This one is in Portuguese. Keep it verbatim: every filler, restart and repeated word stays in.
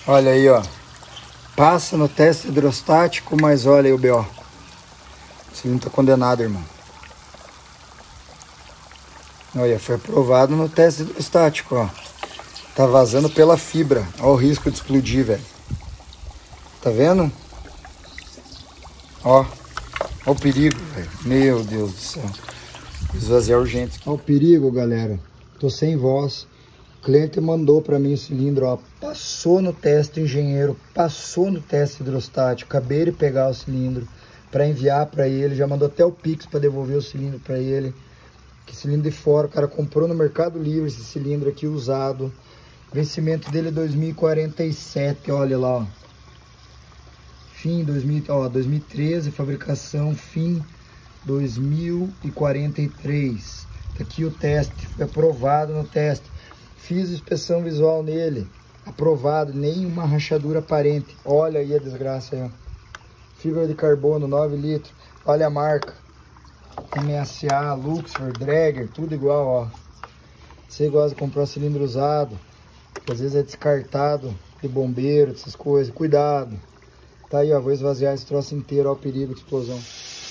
Olha aí, ó. Passa no teste hidrostático, mas olha aí o B O. O cilindro tá condenado, irmão. Olha, foi aprovado no teste hidrostático, ó. Tá vazando pela fibra. Olha o risco de explodir, velho. Tá vendo? Ó. Olha o perigo, velho. Meu Deus do céu. Esvaziar urgente. Olha o perigo, galera. Tô sem voz. O cliente mandou para mim o cilindro, ó. Passou no teste engenheiro, passou no teste hidrostático. Acabei de pegar o cilindro para enviar para ele. Já mandou até o Pix para devolver o cilindro para ele. Que cilindro de fora, o cara comprou no Mercado Livre esse cilindro aqui usado. Vencimento dele é dois mil e quarenta e sete, olha lá, ó. Fim dois mil, ó, dois mil e treze, fabricação, fim dois mil e quarenta e três. Tá aqui o teste, foi aprovado no teste. Fiz inspeção visual nele, aprovado, nenhuma rachadura aparente. Olha aí a desgraça aí, ó. Fibra de carbono, nove litros. Olha a marca. M S A, Luxor, Dräger, tudo igual, ó. Você gosta de comprar cilindro usado, que às vezes é descartado de bombeiro, essas coisas. Cuidado. Tá aí, ó. Vou esvaziar esse troço inteiro, ó, o perigo de explosão.